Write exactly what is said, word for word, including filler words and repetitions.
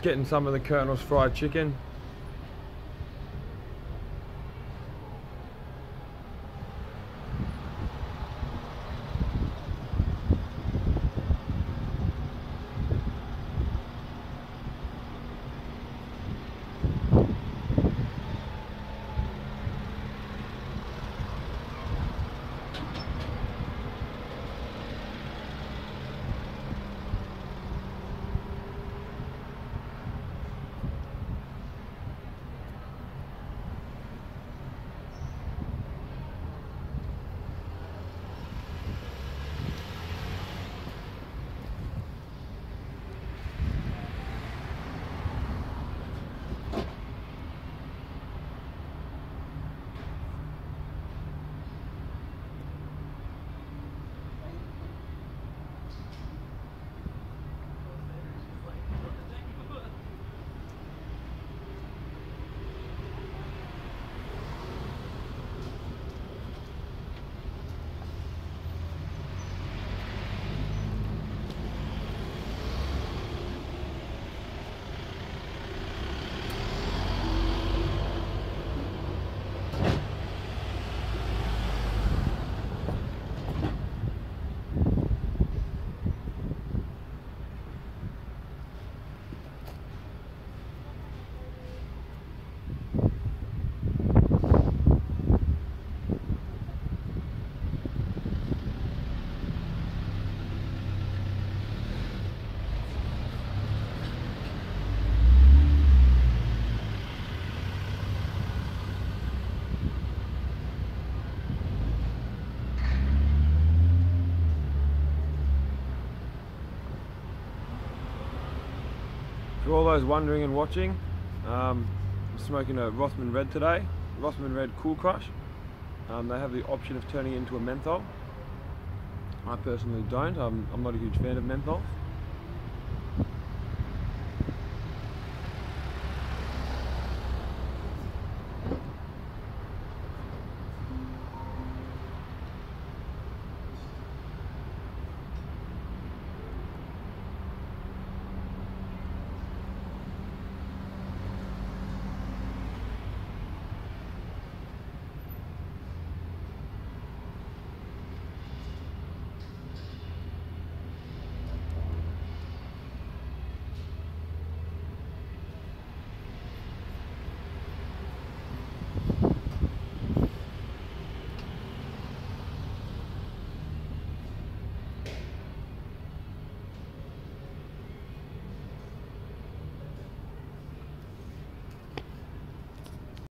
Just getting some of the Colonel's fried chicken. For all those wondering and watching, um, I'm smoking a Rothman Red today, Rothman Red Cool Crush. Um, they have the option of turning it into a menthol. I personally don't, I'm, I'm not a huge fan of menthol.